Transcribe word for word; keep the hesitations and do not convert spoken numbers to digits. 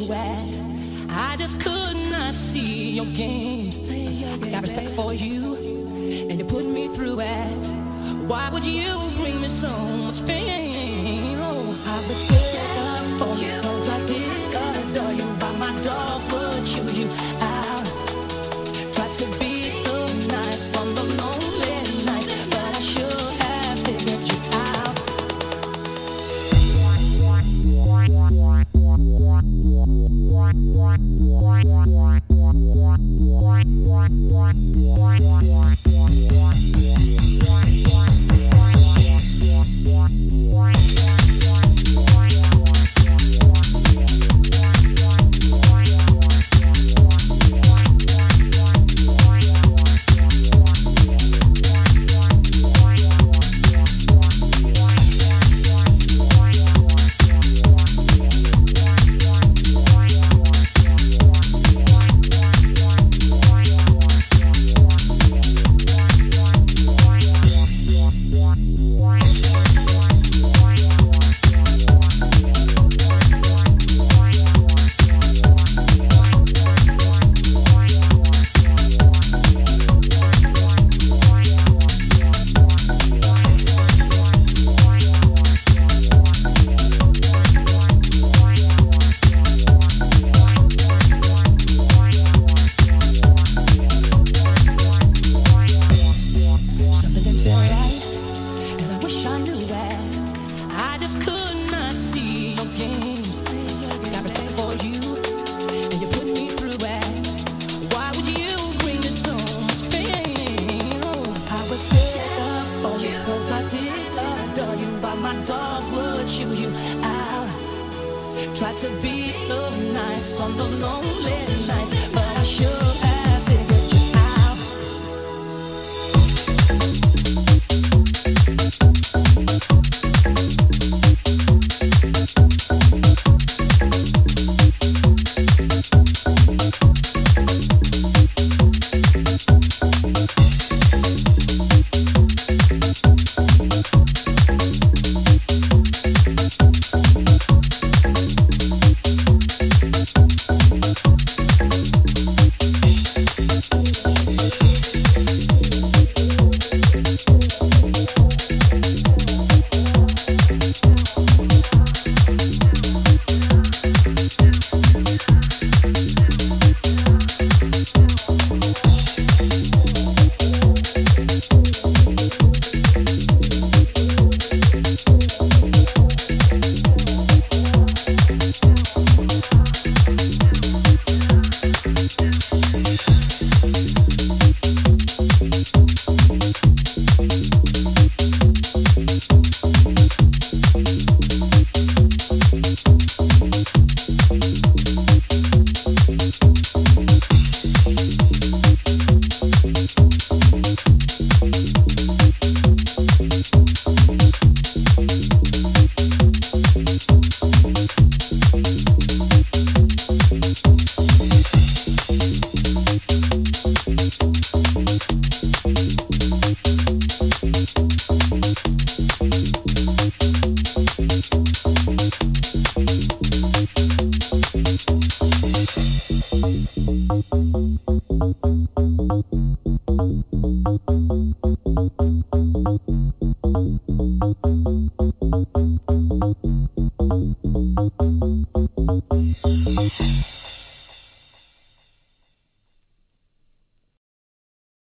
knew it. I just could not see your games. I got respect for you, and you put me through it. Why would you bring me so much pain? Oh, I would stay up for you, cause I did adore you. But my dogs would chew you out. Tried to be so nice on those lonely nights, but I should have figured you out. Tried to be so nice on those lonely nights.